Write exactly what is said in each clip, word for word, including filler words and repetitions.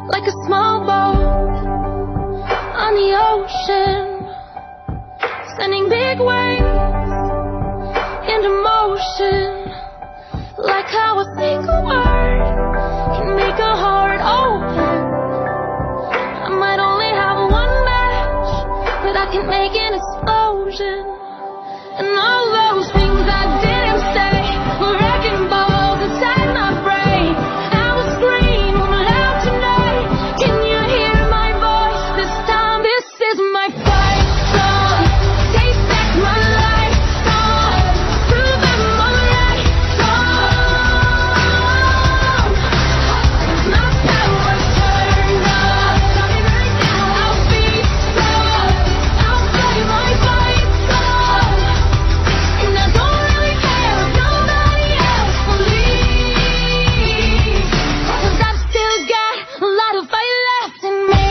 like a small boat on the ocean, sending big waves into motion, like how a single word can make a heart open. I might only have one match, but I can make an explosion. And all those things I didn't say were wrecking balls inside my brain. I will scream loud tonight. Can you hear my voice this time? This is my fight song. Take back my life song. Prove I'm alright song. My power's turned up. I'll be strong. I'll play my fight song. And I don't really care if nobody else believes, 'cause I've still got a lot of fight left in me.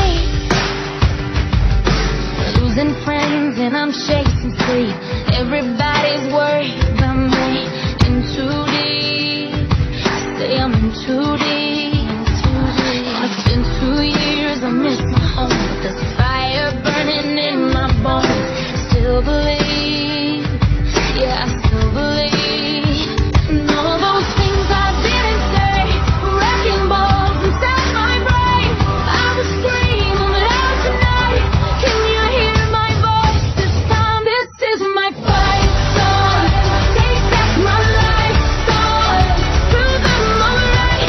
Losing friends and I'm chasing sleep. Everybody's worried about me. In too deep, say I'm in too deep. It's been two years, I miss my home, but there's a fire burning in my bones. Still believe, yeah, I still believe. And all those things I didn't say, wrecking balls inside my brain. I will scream loud tonight. Can you hear my voice this time? This is my fight song. Take back my life song. Prove I'm alright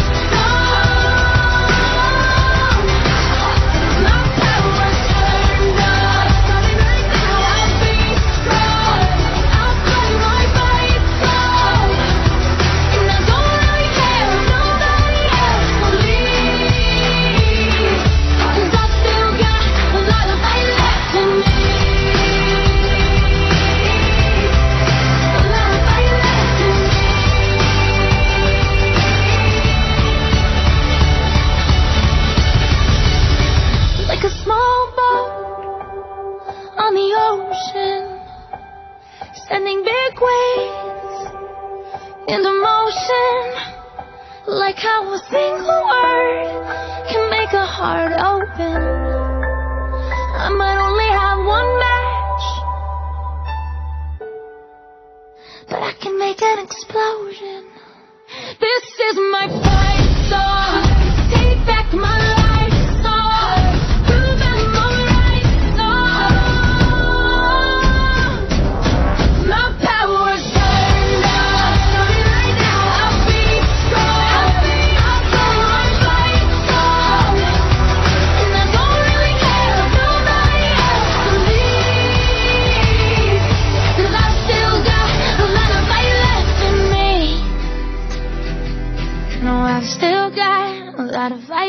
song. My power's turned up. I'll be strong. I'll play my fight song. And I don't really care if nobody else believes, 'cause I've still got a lot of fight left in me. A lot of fight left in me. Like a small boat on the ocean, sending big waves into motion, like how a single word can make a heart open. I might only have one match, but I can make an explosion. This is my fight song. Take back my life song. Prove I'm alright song. My power's turned up. I'll be strong. I'll play my fight song. And I don't really care if nobody else believes, 'cause I've still got a lot of fight left in me. No, I've still got a lot of fight